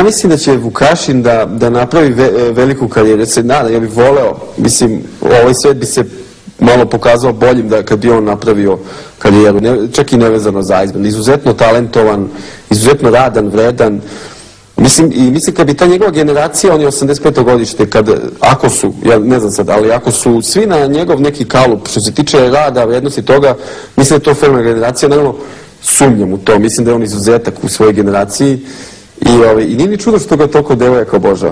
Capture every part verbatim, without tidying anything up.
mislim da će Vukašin da napravi veliku karijeru. Ja se nadam, ja bih voleo, mislim, ovaj svet bi se malo pokazao boljim da kad bi on napravio karijeru, čak i nevezano za Eyesburn. Izuzetno talentovan, izuzetno radan, vredan. Mislim, i mislim kad bi ta njegova generacija, on je osamdeset peto godište, kad, ako su, ja ne znam sad, ali ako su svi na njegov neki kalup, što se tiče rada, vrednosti toga, mislim da je to fenomenalna generacija, naravno sumnjam u to, mislim da je on izuzetak u svojoj generaciji i nije ni čudo što ga toliko devojaka obožava.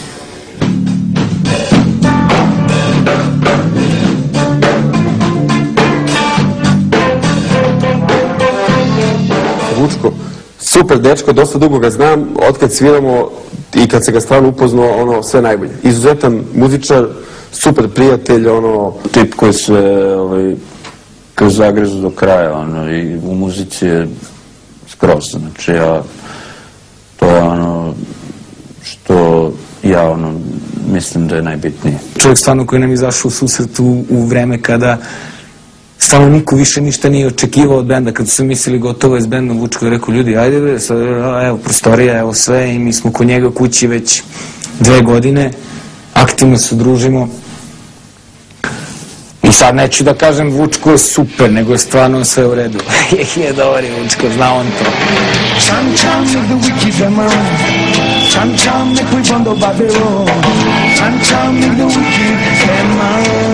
Vučko, super dečko, dosta dugo ga znam, otkad sviramo i kad se ga stvarno upoznao, ono, sve najbolje. Izuzetan muzičar, super prijatelj, ono... Tip koji se, ovaj, koji zagrezu do kraja, ono, i u muzici je skroz, znači ja, to je ono što ja, ono, mislim da je najbitnije. Čovjek stvarno koji nam izašao u susret u vreme kada stvarno niko više ništa nije očekivao od benda. Kad su mislili gotovo je s bendom, Vučko je rekao, ljudi, ajde bre, evo prostorija, evo sve, i mi smo kod njega kući već dve godine, aktivno se družimo. I sad neću da kažem Vučko je super, nego je stvarno sve u redu. Je dobar je Vučko, zna on to. Čam čam nek da wiki zema, čam čam nek koji bondo babilo, čam čam nek da wiki zema.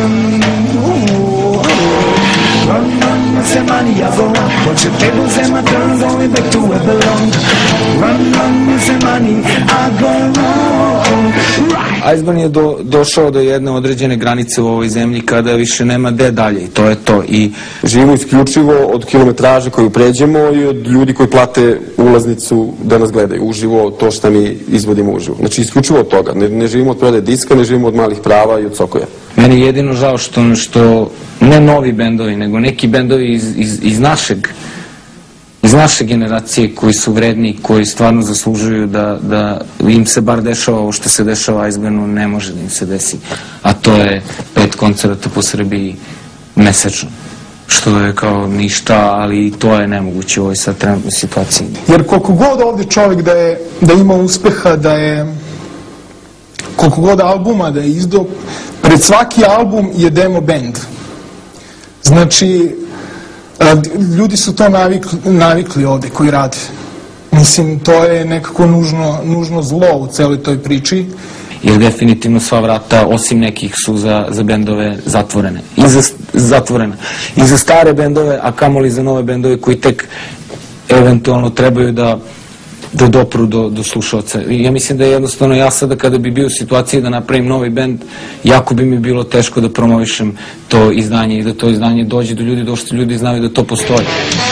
Run, run, Zemani, I go. Watch your table, Zema, turn, going back to where belong. Run, run, Zemani, I go. Eyesburn je došao do jedne određene granice u ovoj zemlji kada više nema gde dalje i to je to. I živimo isključivo od kilometraže koju pređemo i od ljudi koji plate ulaznicu da nas gledaju uživo, to što mi izvodimo uživo. Znači isključivo od toga. Ne živimo od prodaje diska, ne živimo od malih prava i od sokoja. Meni je jedino žao što ne novi bendovi, nego neki bendovi iz našeg iz naše generacije koji su vredni, koji stvarno zaslužuju da im se bar dešava ovo što se dešava Eyesburnu, ne može da im se desi. A to je pet koncerta po Srbiji mesečno. Što je kao ništa, ali to je nemoguće u ovoj sad trenutnoj situaciji. Jer koliko god ovdje čovjek da ima uspeha, da je koliko god albuma da je izdao, pred svaki album je demo band. Znači, ljudi su to navikli ovde koji rade. Mislim, to je nekako nužno zlo u celoj toj priči. Jer definitivno sva vrata, osim nekih, su za bendove zatvorene. Zatvorena. I za stare bendove, a kamoli za nove bendove koji tek eventualno trebaju da da dopru do slušalca. Ja mislim da je jednostavno ja sada kada bi bio u situaciji da napravim novi bend, jako bi mi bilo teško da promovišem to izdanje i da to izdanje dođe do ljudi, do što ljudi znaju da to postoji.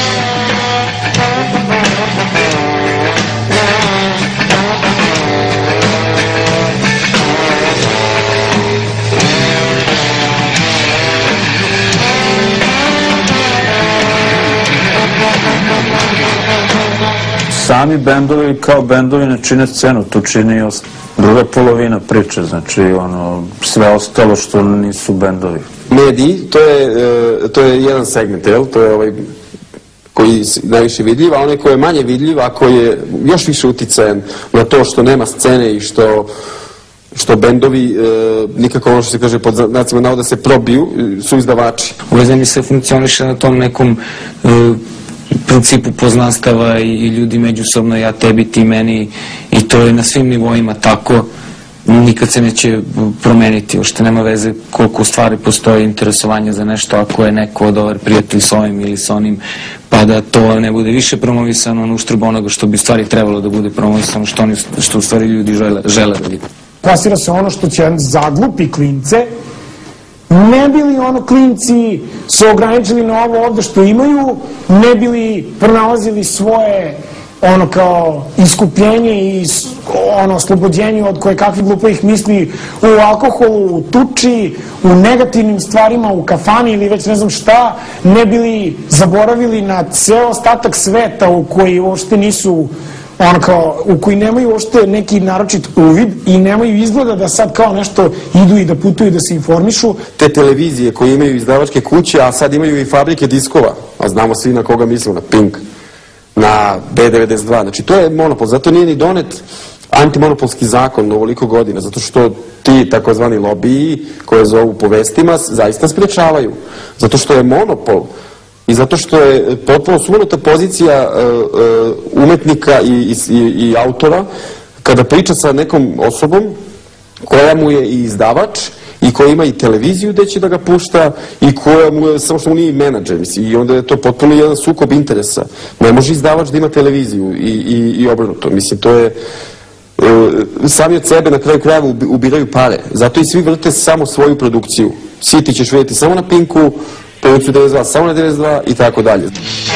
Sami bendovi kao bendovi ne čine scenu, to čini druga polovina priče, znači ono, sve ostalo što nisu bendovi. Mediji, to je jedan segment, jel? To je ovaj koji je najviše vidljiv, a onaj koji je manje vidljiv, a koji je još više uticajan na to što nema scene i što što bendovi, nikako ono što se kaže pod znacima navoda se probiju, su izdavači. U ovoj zemlji se funkcioniše na tom nekom principu poznanstava i ljudi međusobno, ja tebi, ti meni, i to je na svim nivoima tako, nikad se neće promeniti, uopšte nema veze koliko u stvari postoji interesovanje za nešto, ako je neko dobar prijatelj s ovim ili s onim, pa da to ne bude više promovisano na uštrb onoga što bi u stvari trebalo da bude promovisano, što u stvari ljudi žele da vidi. Plasira se ono što će zaglupi klince, ne bi li ono klinci se ograničili na ovo ovde što imaju, ne bi li pronalazili svoje ono kao iskupljenje i ono oslobođenje od koje kakvih glupih misli u alkoholu, u tuči, u negativnim stvarima, u kafani ili već ne znam šta, ne bi li zaboravili na ceo ostatak sveta u koji uopšte nisu ono kao, u koji nemaju uopšte neki naročit uvid i nemaju izgleda da sad kao nešto idu i da putuju da se informišu. Te televizije koje imaju izdavačke kuće, a sad imaju i fabrike diskova, a znamo svi na koga mislimo, na Pink, na B devedeset dva, znači to je monopol, zato nije ni donet antimonopolski zakon ovoliko godina, zato što ti takozvani lobiji koje zovu po vestima zaista sprečavaju, zato što je monopol i zato što je potpuno sumanuta pozicija umetnika i autora kada priča sa nekom osobom koja mu je i izdavač i koja ima i televiziju gde će da ga pušta i koja mu je, samo što mu nije menadžer, mislim, i onda je to potpuno jedan sukob interesa. Ne može izdavač da ima televiziju i obrnuto, mislim, to je sami od sebe na kraju krajeva ubiraju pare, zato i svi vrte samo svoju produkciju. Svi ti ćeš vidjeti samo na Pinku, Produkciju devedeset dva, samo na devedeset dva i tako dalje.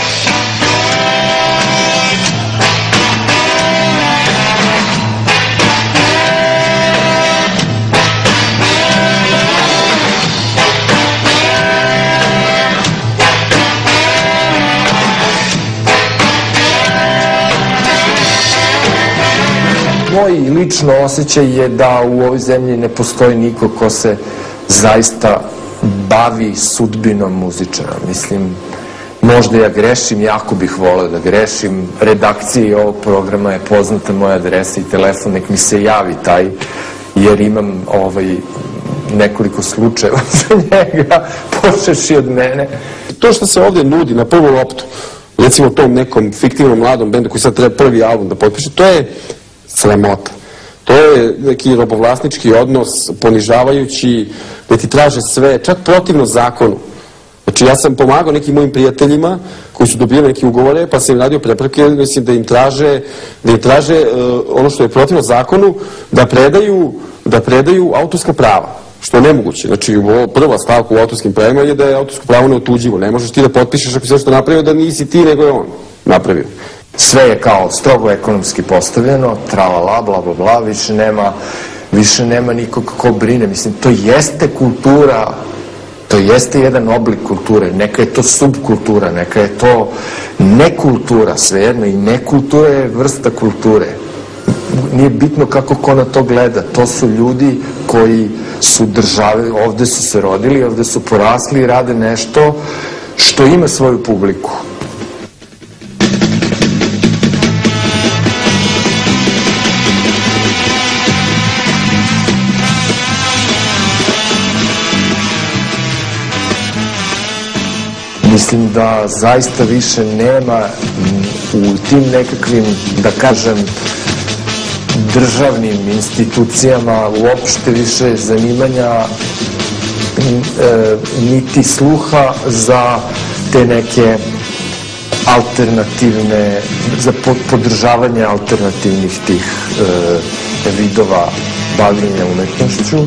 Moj lično osjećaj je da u ovoj zemlji ne postoji niko ko se zaista bavi sudbinom muzičara. Mislim, možda ja grešim, jako bih voleo da grešim. Redakciji ovog programa je poznata moja adresa i telefon, nek mi se javi taj, jer imam nekoliko slučajeva za njega, počeši od mene. To što se ovdje nudi na prvu loptu, recimo tom nekom fiktivnom mladom bendu koji sad treba prvi album da potpiše, to je sramota. To je neki robovlasnički odnos, ponižavajući, gde ti traže sve, čak protivno zakonu. Znači, ja sam pomagao nekim mojim prijateljima koji su dobili neke ugovore, pa sam im radio prepreke, mislim, da im traže, da im traže ono što je protivno zakonu, da predaju, da predaju autorska prava, što je nemoguće. Znači, prva stavka u autorskim pravima je da je autorsko pravo neotuđivo. Ne možeš ti da potpišeš ako si nešto napravio da nisi ti, nego je on napravio. Sve je kao strogo ekonomski postavljeno, tralala, bla, bla, bla, više nema, više nema nikog ko brine. Mislim, to jeste kultura, to jeste jedan oblik kulture, neka je to subkultura, neka je to nekultura, svejedno, i nekultura je vrsta kulture. Nije bitno kako ko na to gleda, to su ljudi koji su države, ovde su se rodili, ovde su porasli i rade nešto što ima svoju publiku. Mislim da zaista više nema u tim nekakvim, da kažem, državnim institucijama uopšte više zanimanja niti sluha za te neke alternativne, za podržavanje alternativnih tih vidova bavljenja umetnošću.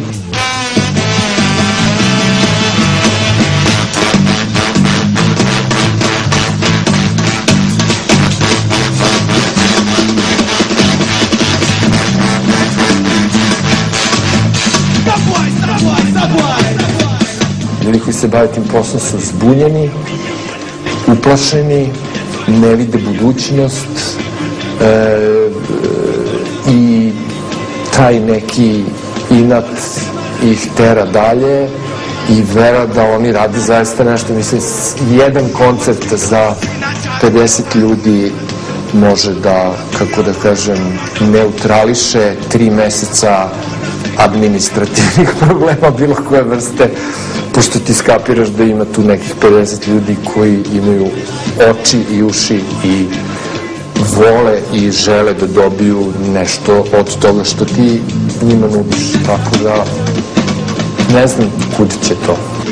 Ljudi koji se bave tim poslom su zbunjeni, uplašeni, ne vide budućnost i taj neki inat ih tera dalje i vera da oni rade zaista nešto. Mislim, jedan koncert za pedeset ljudi može da, kako da kažem, neutrališe tri meseca administrativnih problema bilo koje vrste, pošto ti skapiraš da ima tu nekih pedeset ljudi koji imaju oči i uši i vole i žele da dobiju nešto od toga što ti njima nudiš. Tako da ne znam kud će to.